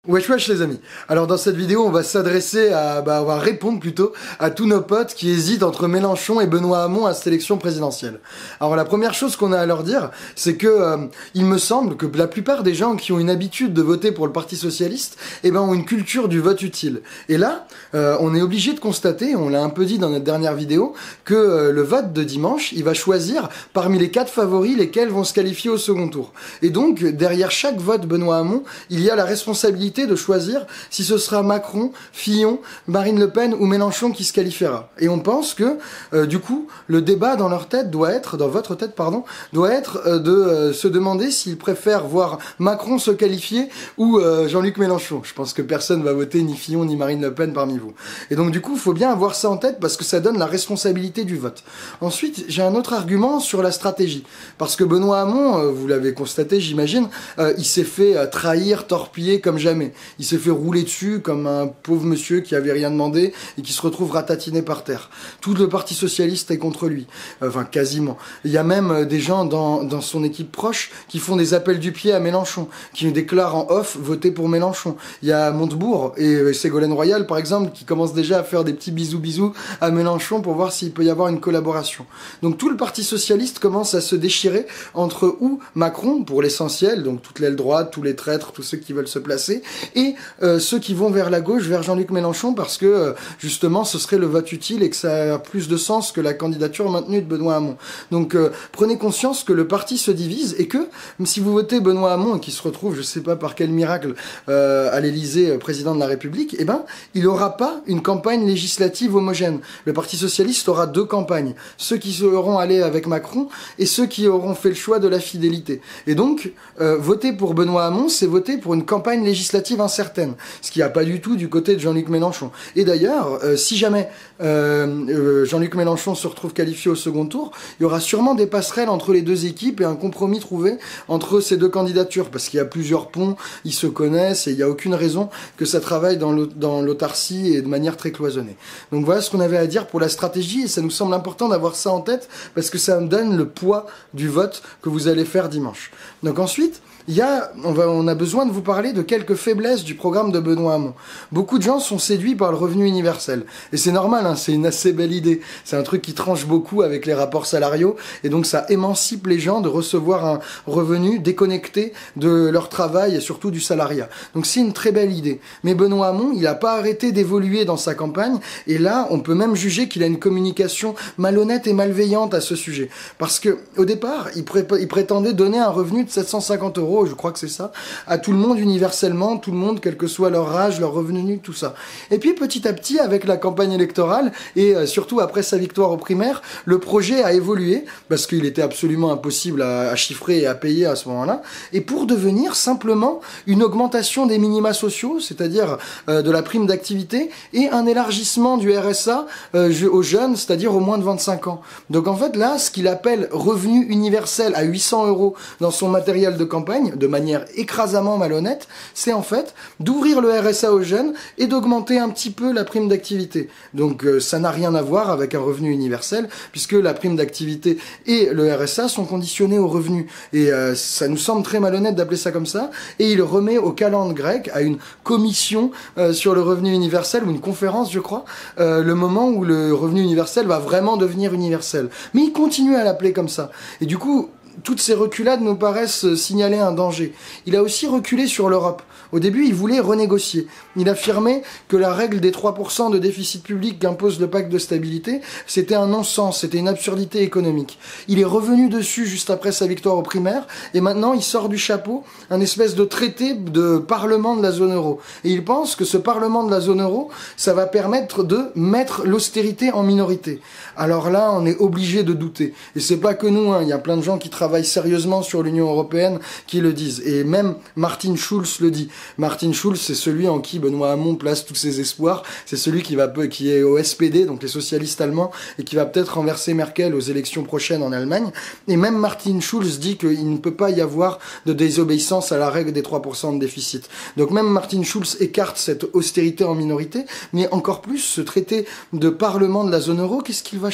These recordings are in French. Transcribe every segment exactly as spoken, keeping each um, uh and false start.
Wesh wesh les amis. Alors dans cette vidéo on va s'adresser à, bah on va répondre plutôt à tous nos potes qui hésitent entre Mélenchon et Benoît Hamon à cette élection présidentielle. Alors la première chose qu'on a à leur dire, c'est que euh, il me semble que la plupart des gens qui ont une habitude de voter pour le Parti Socialiste, eh ben ont une culture du vote utile. Et là, euh, on est obligé de constater, on l'a un peu dit dans notre dernière vidéo, que euh, le vote de dimanche, il va choisir parmi les quatre favoris lesquels vont se qualifier au second tour. Et donc derrière chaque vote Benoît Hamon, il y a la responsabilité de choisir si ce sera Macron, Fillon, Marine Le Pen ou Mélenchon qui se qualifiera. Et on pense que, euh, du coup, le débat dans leur tête doit être, dans votre tête, pardon, doit être euh, de euh, se demander s'ils préfèrent voir Macron se qualifier ou euh, Jean-Luc Mélenchon. Je pense que personne va voter ni Fillon ni Marine Le Pen parmi vous. Et donc, du coup, il faut bien avoir ça en tête parce que ça donne la responsabilité du vote. Ensuite, j'ai un autre argument sur la stratégie. Parce que Benoît Hamon, euh, vous l'avez constaté, j'imagine, euh, il s'est fait euh, trahir, torpiller comme jamais. Il s'est fait rouler dessus comme un pauvre monsieur qui avait rien demandé et qui se retrouve ratatiné par terre. Tout le Parti Socialiste est contre lui. Enfin, quasiment. Il y a même des gens dans, dans son équipe proche qui font des appels du pied à Mélenchon, qui déclarent en off voter pour Mélenchon. Il y a Montebourg et Ségolène Royal, par exemple, qui commencent déjà à faire des petits bisous bisous à Mélenchon pour voir s'il peut y avoir une collaboration. Donc tout le Parti Socialiste commence à se déchirer entre ou Macron, pour l'essentiel, donc toute l'aile droite, tous les traîtres, tous ceux qui veulent se placer, et euh, ceux qui vont vers la gauche, vers Jean-Luc Mélenchon, parce que euh, justement ce serait le vote utile et que ça a plus de sens que la candidature maintenue de Benoît Hamon. Donc euh, prenez conscience que le parti se divise et que même si vous votez Benoît Hamon et qui se retrouve, je sais pas par quel miracle, euh, à l'Élysée, euh, président de la République, eh ben il n'aura pas une campagne législative homogène. Le Parti Socialiste aura deux campagnes, ceux qui seront allés avec Macron et ceux qui auront fait le choix de la fidélité. Et donc euh, voter pour Benoît Hamon, c'est voter pour une campagne législative incertaine, ce qui n'y a pas du tout du côté de Jean-Luc Mélenchon. Et d'ailleurs, euh, si jamais euh, euh, Jean-Luc Mélenchon se retrouve qualifié au second tour, il y aura sûrement des passerelles entre les deux équipes et un compromis trouvé entre ces deux candidatures, parce qu'il y a plusieurs ponts, ils se connaissent et il n'y a aucune raison que ça travaille dans l'autarcie et de manière très cloisonnée. Donc voilà ce qu'on avait à dire pour la stratégie et ça nous semble important d'avoir ça en tête parce que ça me donne le poids du vote que vous allez faire dimanche. Donc ensuite, il y a, on, va, on a besoin de vous parler de quelques faiblesses du programme de Benoît Hamon. Beaucoup de gens sont séduits par le revenu universel. Et c'est normal, hein, c'est une assez belle idée. C'est un truc qui tranche beaucoup avec les rapports salariaux. Et donc ça émancipe les gens de recevoir un revenu déconnecté de leur travail et surtout du salariat. Donc c'est une très belle idée. Mais Benoît Hamon, il n'a pas arrêté d'évoluer dans sa campagne. Et là, on peut même juger qu'il a une communication malhonnête et malveillante à ce sujet. Parce que au départ, il, pré il prétendait donner un revenu de sept cent cinquante euros, je crois que c'est ça, à tout le monde universellement, tout le monde, quel que soit leur âge, leur revenu, tout ça. Et puis petit à petit, avec la campagne électorale, et euh, surtout après sa victoire aux primaires, le projet a évolué, parce qu'il était absolument impossible à, à chiffrer et à payer à ce moment-là, et pour devenir simplement une augmentation des minima sociaux, c'est-à-dire euh, de la prime d'activité, et un élargissement du R S A euh, aux jeunes, c'est-à-dire aux moins de vingt-cinq ans. Donc en fait là, ce qu'il appelle revenu universel à huit cents euros dans son matériel de campagne, de manière écrasamment malhonnête, c'est en fait d'ouvrir le R S A aux jeunes et d'augmenter un petit peu la prime d'activité. Donc euh, ça n'a rien à voir avec un revenu universel, puisque la prime d'activité et le R S A sont conditionnés au revenu. Et euh, ça nous semble très malhonnête d'appeler ça comme ça, et il remet au calendrier grec, à une commission euh, sur le revenu universel, ou une conférence je crois, euh, le moment où le revenu universel va vraiment devenir universel. Mais il continue à l'appeler comme ça. Et du coup, toutes ces reculades nous paraissent signaler un danger. Il a aussi reculé sur l'Europe. Au début, il voulait renégocier. Il affirmait que la règle des trois pour cent de déficit public qu'impose le pacte de stabilité, c'était un non-sens, c'était une absurdité économique. Il est revenu dessus juste après sa victoire aux primaires, et maintenant il sort du chapeau un espèce de traité de parlement de la zone euro. Et il pense que ce parlement de la zone euro, ça va permettre de mettre l'austérité en minorité. Alors là, on est obligé de douter. Et c'est pas que nous, hein. Il y a plein de gens qui travaillent sérieusement sur l'Union européenne qui le disent. Et même Martin Schulz le dit. Martin Schulz, c'est celui en qui Benoît Hamon place tous ses espoirs. C'est celui qui va qui est au S P D, donc les socialistes allemands, et qui va peut-être renverser Merkel aux élections prochaines en Allemagne. Et même Martin Schulz dit qu'il ne peut pas y avoir de désobéissance à la règle des trois pour cent de déficit. Donc même Martin Schulz écarte cette austérité en minorité, mais encore plus, ce traité de parlement de la zone euro, qu'est-ce qu'il va changer ?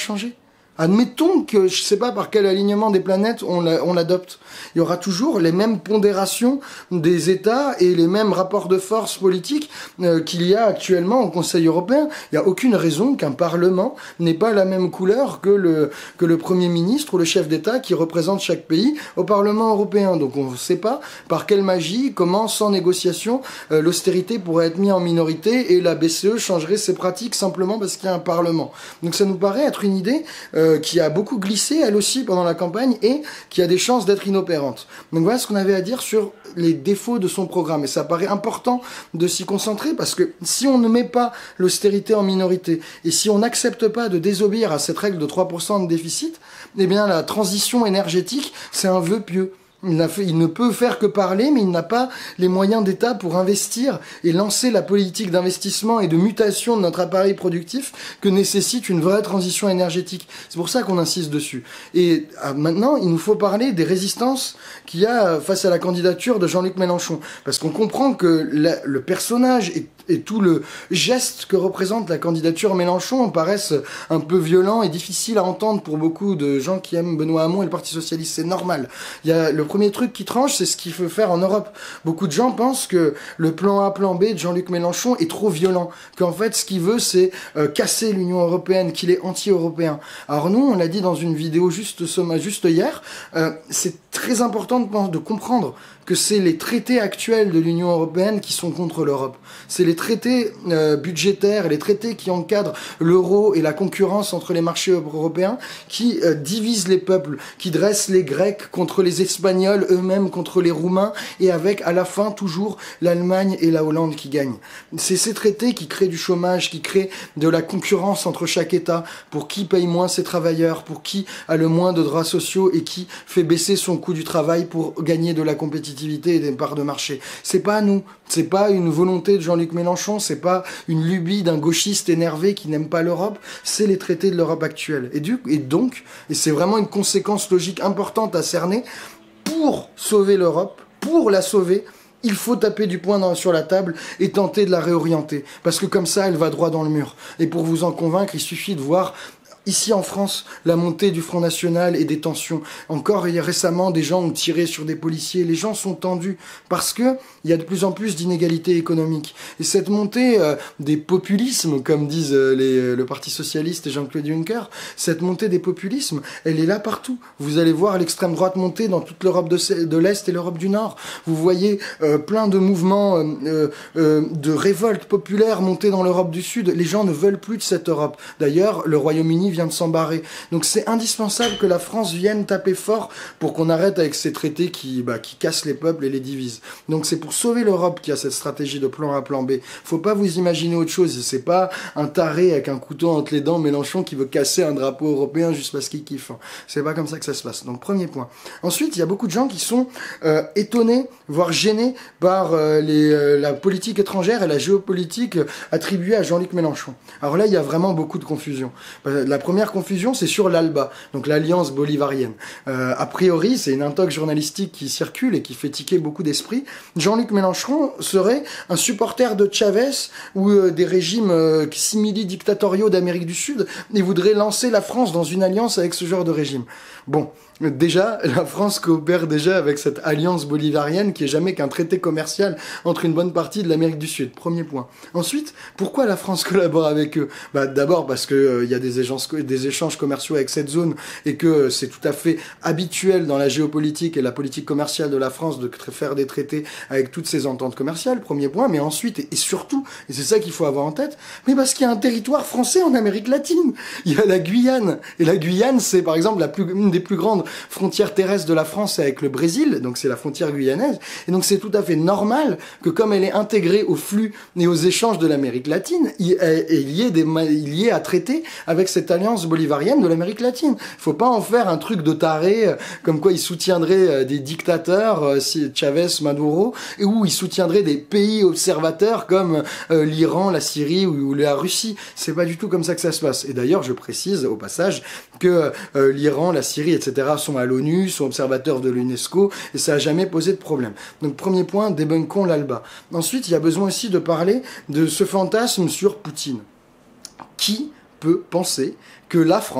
Admettons que je sais pas par quel alignement des planètes on l'adopte. Il y aura toujours les mêmes pondérations des États et les mêmes rapports de force politiques euh, qu'il y a actuellement au Conseil européen. Il n'y a aucune raison qu'un Parlement n'ait pas la même couleur que le, que le Premier ministre ou le chef d'État qui représente chaque pays au Parlement européen. Donc on ne sait pas par quelle magie, comment, sans négociation, euh, l'austérité pourrait être mise en minorité et la B C E changerait ses pratiques simplement parce qu'il y a un Parlement. Donc ça nous paraît être une idée euh, qui a beaucoup glissé, elle aussi, pendant la campagne, et qui a des chances d'être inopérante. Donc voilà ce qu'on avait à dire sur les défauts de son programme. Et ça paraît important de s'y concentrer, parce que si on ne met pas l'austérité en minorité, et si on n'accepte pas de désobéir à cette règle de trois pour cent de déficit, eh bien la transition énergétique, c'est un vœu pieux. Il, a fait, il ne peut faire que parler, mais il n'a pas les moyens d'État pour investir et lancer la politique d'investissement et de mutation de notre appareil productif que nécessite une vraie transition énergétique. C'est pour ça qu'on insiste dessus. Et ah, maintenant, il nous faut parler des résistances qu'il y a face à la candidature de Jean-Luc Mélenchon. Parce qu'on comprend que la, le personnage et, et tout le geste que représente la candidature Mélenchon paraissent un peu violents et difficiles à entendre pour beaucoup de gens qui aiment Benoît Hamon et le Parti Socialiste. C'est normal. Il y a le premier truc qui tranche, c'est ce qu'il veut faire en Europe. Beaucoup de gens pensent que le plan A, plan B de Jean-Luc Mélenchon est trop violent, qu'en fait ce qu'il veut c'est euh, casser l'Union européenne, qu'il est anti-européen. Alors nous, on l'a dit dans une vidéo juste, juste hier, euh, c'est très important de, de comprendre que c'est les traités actuels de l'Union européenne qui sont contre l'Europe. C'est les traités euh, budgétaires et les traités qui encadrent l'euro et la concurrence entre les marchés européens qui euh, divisent les peuples, qui dressent les Grecs contre les Espagnols, eux-mêmes contre les Roumains, et avec à la fin toujours l'Allemagne et la Hollande qui gagnent. C'est ces traités qui créent du chômage, qui créent de la concurrence entre chaque État, pour qui paye moins ses travailleurs, pour qui a le moins de droits sociaux et qui fait baisser son coût du travail pour gagner de la compétitivité et des parts de marché. C'est pas à nous, c'est pas une volonté de Jean-Luc Mélenchon, c'est pas une lubie d'un gauchiste énervé qui n'aime pas l'Europe, c'est les traités de l'Europe actuelle. Et, du, et donc, et c'est vraiment une conséquence logique importante à cerner, pour sauver l'Europe, pour la sauver, il faut taper du poing dans, sur la table et tenter de la réorienter. Parce que comme ça, elle va droit dans le mur. Et pour vous en convaincre, il suffit de voir ici en France, la montée du Front National et des tensions. Encore il y a récemment, des gens ont tiré sur des policiers. Les gens sont tendus parce que il y a de plus en plus d'inégalités économiques. Et cette montée euh, des populismes, comme disent euh, les, euh, le Parti Socialiste et Jean-Claude Juncker, cette montée des populismes, elle est là partout. Vous allez voir l'extrême droite monter dans toute l'Europe de, de l'Est et l'Europe du Nord. Vous voyez euh, plein de mouvements euh, euh, de révolte populaire monter dans l'Europe du Sud. Les gens ne veulent plus de cette Europe. D'ailleurs, le Royaume-Uni vient de s'embarrer. Donc c'est indispensable que la France vienne taper fort pour qu'on arrête avec ces traités qui, bah, qui cassent les peuples et les divisent. Donc c'est pour sauver l'Europe qu'il y a cette stratégie de plan A, plan B. Faut pas vous imaginer autre chose. C'est pas un taré avec un couteau entre les dents, Mélenchon, qui veut casser un drapeau européen juste parce qu'il kiffe. C'est pas comme ça que ça se passe. Donc premier point. Ensuite, il y a beaucoup de gens qui sont euh, étonnés, voire gênés par euh, les, euh, la politique étrangère et la géopolitique euh, attribuée à Jean-Luc Mélenchon. Alors là, il y a vraiment beaucoup de confusion. La première confusion, c'est sur l'ALBA, donc l'Alliance bolivarienne. Euh, a priori, c'est une intox journalistique qui circule et qui fait tiquer beaucoup d'esprits. Jean-Luc Mélenchon serait un supporter de Chavez ou euh, des régimes euh, simili-dictatoriaux d'Amérique du Sud et voudrait lancer la France dans une alliance avec ce genre de régime. Bon, déjà, la France coopère déjà avec cette alliance bolivarienne qui est jamais qu'un traité commercial entre une bonne partie de l'Amérique du Sud. Premier point. Ensuite, pourquoi la France collabore avec eux? Bah, d'abord parce que euh, il y a des échanges, des échanges commerciaux avec cette zone et que euh, c'est tout à fait habituel dans la géopolitique et la politique commerciale de la France de faire des traités avec toutes ces ententes commerciales. Premier point. Mais ensuite, et, et surtout, et c'est ça qu'il faut avoir en tête, mais parce qu'il y a un territoire français en Amérique latine. Il y a la Guyane. Et la Guyane, c'est par exemple la plus, une des plus grandes frontières terrestres de la France avec le Brésil, donc c'est la frontière guyanaise, et donc c'est tout à fait normal que comme elle est intégrée au flux et aux échanges de l'Amérique latine, il, il, y ait des, il y ait à traiter avec cette alliance bolivarienne de l'Amérique latine. Il faut pas en faire un truc de taré, comme quoi il soutiendrait des dictateurs, Chavez, Maduro, et où il soutiendrait des pays observateurs comme euh, l'Iran, la Syrie ou, ou la Russie. C'est pas du tout comme ça que ça se passe. Et d'ailleurs, je précise au passage que euh, l'Iran, la Syrie, et cetera sont à l'ONU, sont observateurs de l'UNESCO, et ça n'a jamais posé de problème. Donc premier point, débunkons l'ALBA. Ensuite, il y a besoin aussi de parler de ce fantasme sur Poutine. Qui peut penser que la France,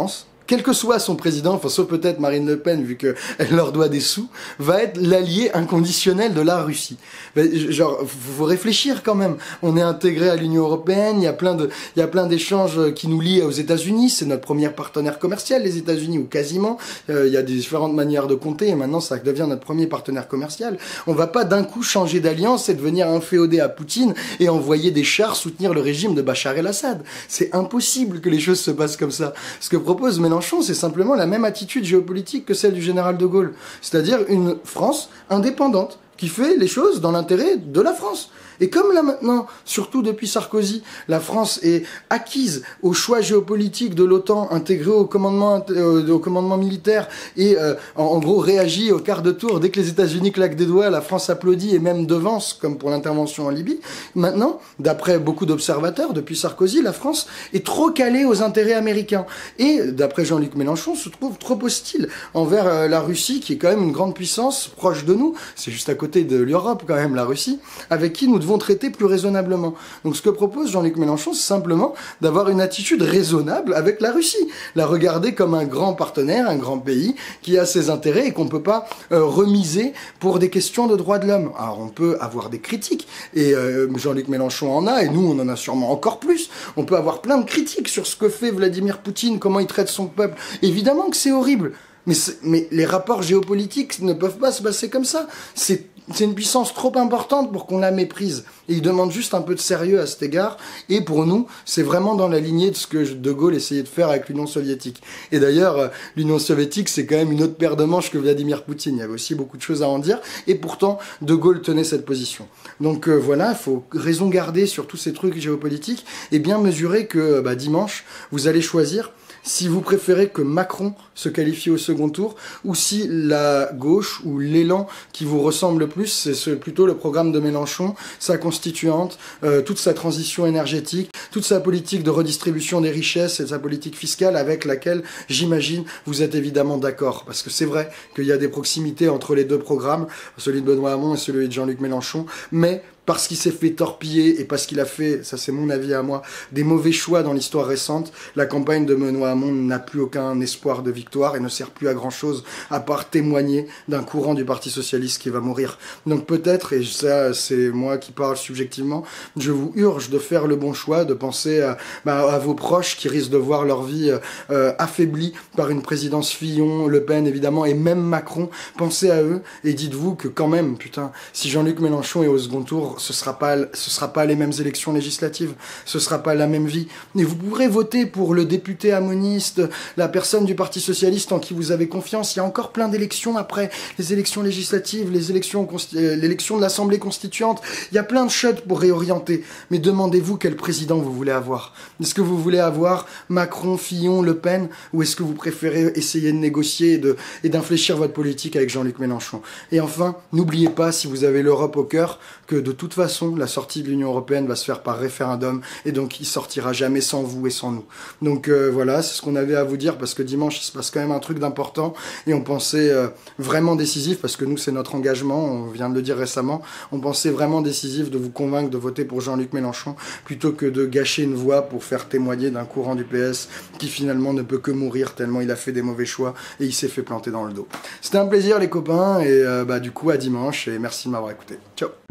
quel que soit son président, enfin sauf peut-être Marine Le Pen vu qu'elle leur doit des sous, va être l'allié inconditionnel de la Russie. Mais, genre, faut réfléchir quand même. On est intégré à l'Union européenne, il y a plein de, il y a plein d'échanges qui nous lient aux États-Unis. C'est notre premier partenaire commercial, les États-Unis, ou quasiment. Euh, il y a des différentes manières de compter, et maintenant ça devient notre premier partenaire commercial. On va pas d'un coup changer d'alliance et devenir inféodé à Poutine et envoyer des chars soutenir le régime de Bachar el-Assad. C'est impossible que les choses se passent comme ça. Ce que propose Mélenchon, c'est simplement la même attitude géopolitique que celle du général de Gaulle. C'est-à-dire une France indépendante, qui fait les choses dans l'intérêt de la France. Et comme là maintenant, surtout depuis Sarkozy, la France est acquise au choix géopolitique de l'OTAN, intégrée au commandement, euh, au commandement militaire, et euh, en, en gros réagit au quart de tour, dès que les États-Unis claquent des doigts, la France applaudit et même devance, comme pour l'intervention en Libye. Maintenant, d'après beaucoup d'observateurs, depuis Sarkozy, la France est trop calée aux intérêts américains. Et, d'après Jean-Luc Mélenchon, se trouve trop hostile envers euh, la Russie, qui est quand même une grande puissance proche de nous. C'est juste à côté de l'Europe, quand même, la Russie, avec qui nous devons traiter plus raisonnablement. Donc ce que propose Jean-Luc Mélenchon, c'est simplement d'avoir une attitude raisonnable avec la Russie. La regarder comme un grand partenaire, un grand pays, qui a ses intérêts et qu'on peut pas euh, remiser pour des questions de droits de l'homme. Alors on peut avoir des critiques, et euh, Jean-Luc Mélenchon en a, et nous on en a sûrement encore plus. On peut avoir plein de critiques sur ce que fait Vladimir Poutine, comment il traite son peuple. Évidemment que c'est horrible. Mais, mais les rapports géopolitiques ne peuvent pas se passer comme ça. C'est C'est une puissance trop importante pour qu'on la méprise. Et il demande juste un peu de sérieux à cet égard. Et pour nous, c'est vraiment dans la lignée de ce que De Gaulle essayait de faire avec l'Union soviétique. Et d'ailleurs, l'Union soviétique, c'est quand même une autre paire de manches que Vladimir Poutine. Il y avait aussi beaucoup de choses à en dire. Et pourtant, De Gaulle tenait cette position. Donc euh, voilà, il faut raison garder sur tous ces trucs géopolitiques et bien mesurer que bah, dimanche, vous allez choisir si vous préférez que Macron se qualifie au second tour, ou si la gauche ou l'élan qui vous ressemble le plus, c'est plutôt le programme de Mélenchon, sa constituante, euh, toute sa transition énergétique, toute sa politique de redistribution des richesses et sa politique fiscale avec laquelle, j'imagine, vous êtes évidemment d'accord. Parce que c'est vrai qu'il y a des proximités entre les deux programmes, celui de Benoît Hamon et celui de Jean-Luc Mélenchon, mais parce qu'il s'est fait torpiller et parce qu'il a fait, ça c'est mon avis à moi, des mauvais choix dans l'histoire récente, la campagne de Benoît Hamon n'a plus aucun espoir de victoire et ne sert plus à grand chose à part témoigner d'un courant du Parti Socialiste qui va mourir. Donc peut-être, et ça c'est moi qui parle subjectivement, je vous urge de faire le bon choix, de penser à, bah, à vos proches qui risquent de voir leur vie euh, affaiblie par une présidence Fillon, Le Pen évidemment, et même Macron. Pensez à eux et dites-vous que quand même, putain, si Jean-Luc Mélenchon est au second tour, ce sera pas, ce sera pas les mêmes élections législatives, ce sera pas la même vie. Et vous pourrez voter pour le député amoniste, la personne du Parti Socialiste en qui vous avez confiance. Il y a encore plein d'élections après, les élections législatives, les élections, l'élection de l'Assemblée constituante. Il y a plein de chutes pour réorienter. Mais demandez-vous quel président vous voulez avoir. Est-ce que vous voulez avoir Macron, Fillon, Le Pen, ou est-ce que vous préférez essayer de négocier et de, et d'infléchir votre politique avec Jean-Luc Mélenchon? Et enfin, n'oubliez pas, si vous avez l'Europe au cœur, que de toute façon, la sortie de l'Union européenne va se faire par référendum, et donc il sortira jamais sans vous et sans nous. Donc euh, voilà, c'est ce qu'on avait à vous dire, parce que dimanche, il se passe quand même un truc d'important, et on pensait euh, vraiment décisif, parce que nous, c'est notre engagement, on vient de le dire récemment, on pensait vraiment décisif de vous convaincre de voter pour Jean-Luc Mélenchon, plutôt que de gâcher une voix pour faire témoigner d'un courant du P S, qui finalement ne peut que mourir, tellement il a fait des mauvais choix, et il s'est fait planter dans le dos. C'était un plaisir les copains, et euh, bah du coup à dimanche, et merci de m'avoir écouté. Ciao.